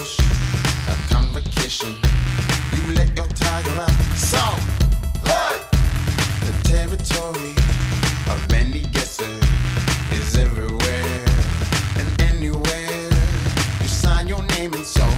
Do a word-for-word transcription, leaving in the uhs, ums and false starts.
bush, a convocation. You let your tiger out. So, hey! The territory of many guesses is everywhere and anywhere. You sign your name and so